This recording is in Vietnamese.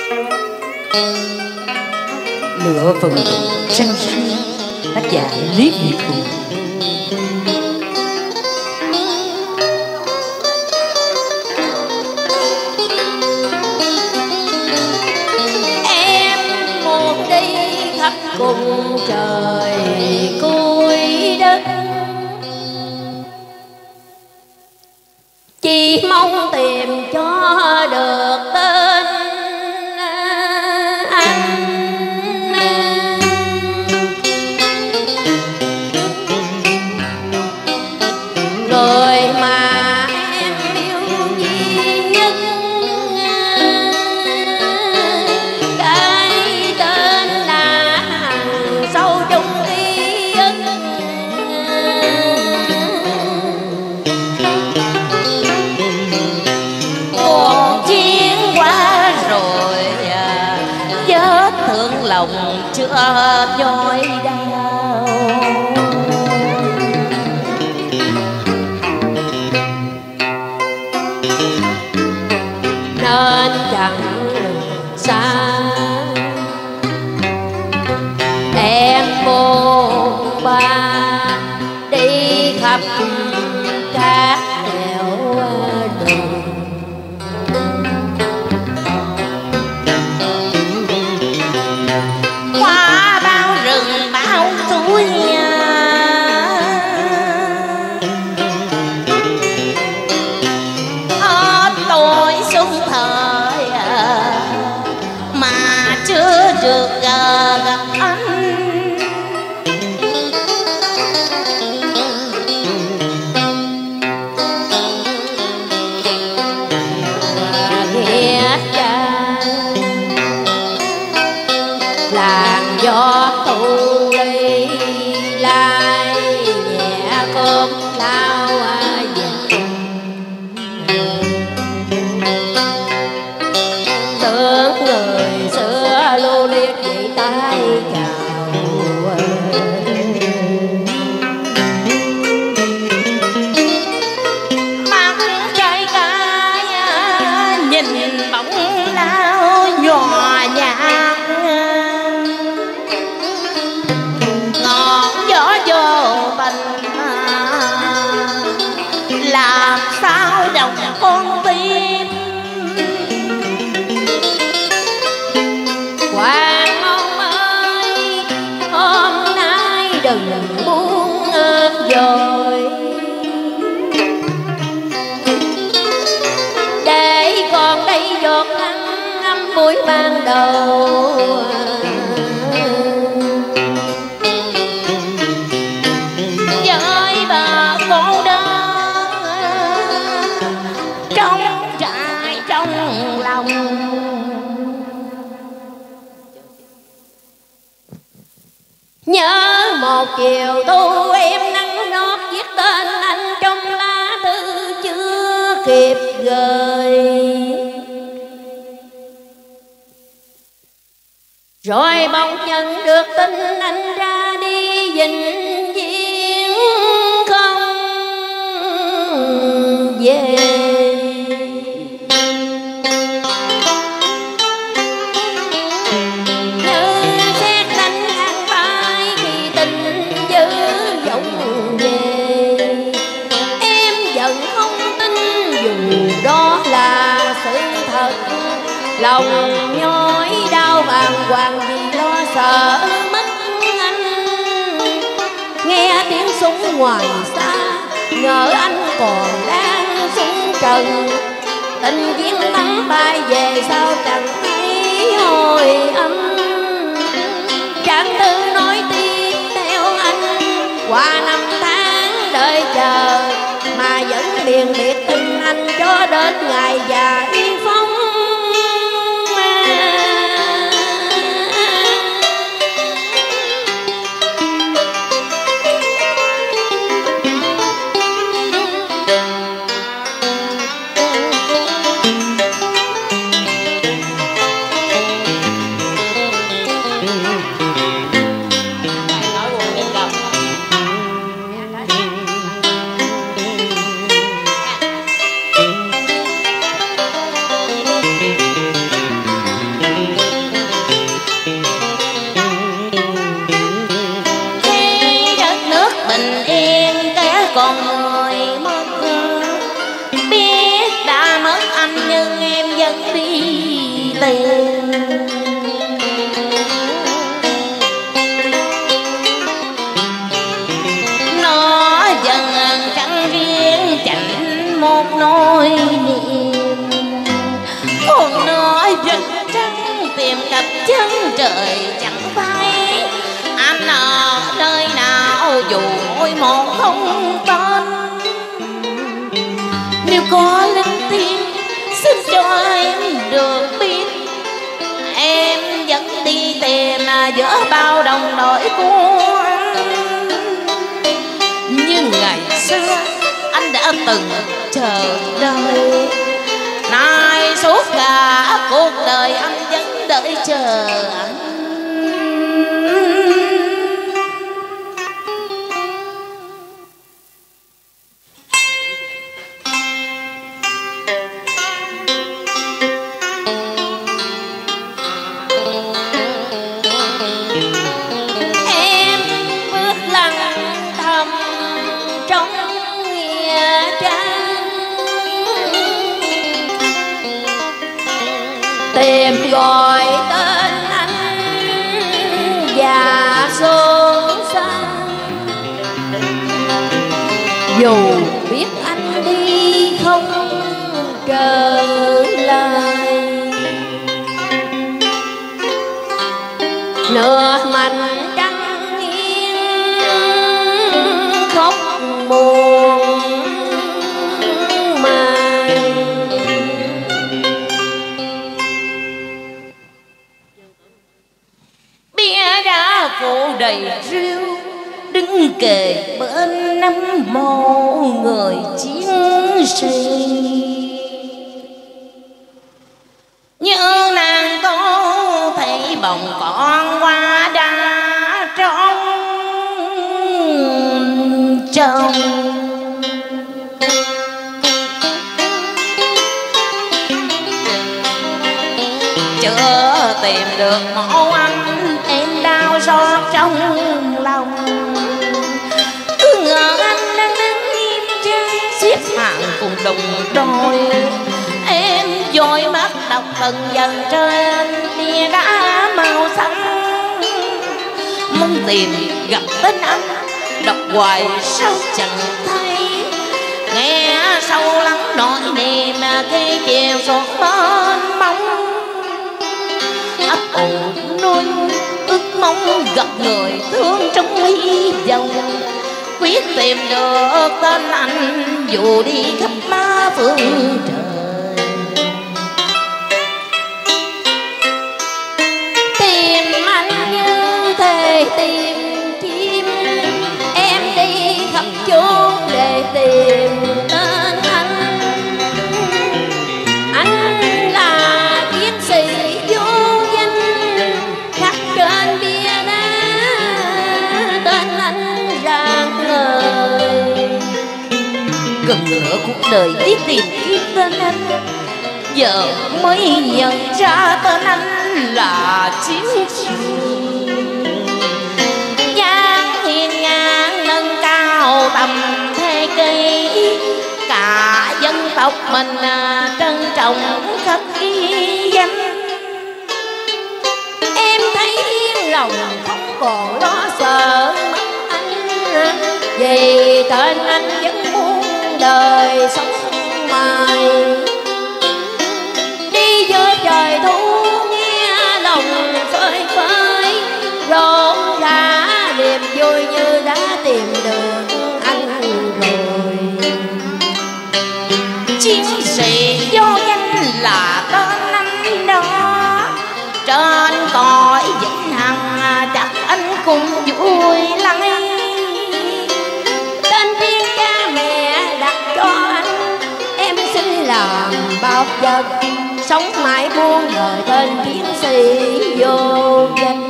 Lửa vừng trăng xuyên, tác giả Lý Việt Hùng. Em muốn đi khắp cùng trời cuối đất, chỉ mong tìm cho được tên anh. Người mà em yêu duy nhất, cái tên là hằn sâu trong ký ức. Cuộc chiến qua rồi, vết thương lòng chưa nhói đau, nên chẳng xa em buồn ba đi khắp các nẻo đường. Qua bao rừng bao suối, hết tuổi xuân thời mà chưa được gặp anh. Nghĩa trang làn gió thu ly lai nhẹ cơn lao về. Tưởng người xưa lưu liếc vậy tay chào, mắt trai cái nhìn bóng lao nhòa nhạt. Ngọn gió vô bành làm sao động con tim. Hoàng ông ơi, hôm nay đừng buông vội, để còn đây giọt nắng ngắm buổi ban đầu. Với bà cô đơn trong trại trong lòng, nhớ một chiều thu em nắng nót viết tên anh trong lá thư chưa kịp gửi. Rồi bỗng nhận được tin anh ra đi vĩnh viễn không về. Đó là sự thật, lòng nhói đau bàng hoàng vì lo sợ mất anh. Nghe tiếng súng ngoài xa, ngờ anh còn đang xuống trần. Tình duyên tắm bay về sao chẳng thấy hồi âm. Chẳng tư nói tiếp theo anh, qua năm tháng đợi chờ mà vẫn liền biệt tình anh cho đến ngày già y phong. tiền. Nó dần chẳng riêng chẳng một nỗi niềm, còn nó rất trắng tìm cặp chân trời chẳng phai. Anh ở nơi nào dù mỗi một không tên, nếu có linh tiếng xin cho em được biết. Em vẫn đi tìm giữa bao đồng đội của anh, như ngày xưa anh đã từng chờ đợi. Nay suốt cả cuộc đời anh vẫn đợi chờ anh. Tìm gọi tên anh và xuống sân, dù biết anh đi không trở lại. Nửa mình trăng nghiêng khóc buồn mài. Bia đã phủ đầy rượu đứng kề bên nắm mộ người chiến sĩ. Như nàng tô thấy bồng con hoa đá trong trong. Chưa tìm được mộ anh em đau xót trong lòng. Cứ ngờ anh đang đứng nghiêm trang xếp hàng cùng đồng đội. Em dội mắt đọc từng dần trên bia đá màu xanh, muốn tìm gặp tên anh đọc hoài sao chẳng thấy. Nghe sâu lắng nỗi niềm khi chiều xuống mênh mông, ấp ủ nuôi ước mong gặp người thương trong hy vọng. Quyết tìm được tên anh dù đi khắp má phương trời. Tìm anh như thế tìm chim, em đi khắp chốn để tìm tên anh. Anh là chiến sĩ vô danh khắc trên bia đá, tên anh rạng ngời. Gần nửa cuộc đời đi tìm kiếm tên anh, giờ mới nhận ra tên anh là chiến sĩ. Dáng hiên ngang nâng cao tầm thế kỷ, cả dân tộc mình trân trọng khắc ghi danh. Em thấy yên lòng không còn lo sợ mất anh, vì tên anh vẫn muôn đời sống mài. Đi giữa trời thu nghe lòng phơi phới, rộn rã niềm vui như đã tìm được anh rồi. Chiến sĩ vô danh là tên anh đó, trên cõi vĩnh hằng chắc anh cũng vui lắm. Tên riêng cha mẹ đặt cho anh, em xin làm bao vật sống mãi muôn đời tên chiến sĩ vô danh.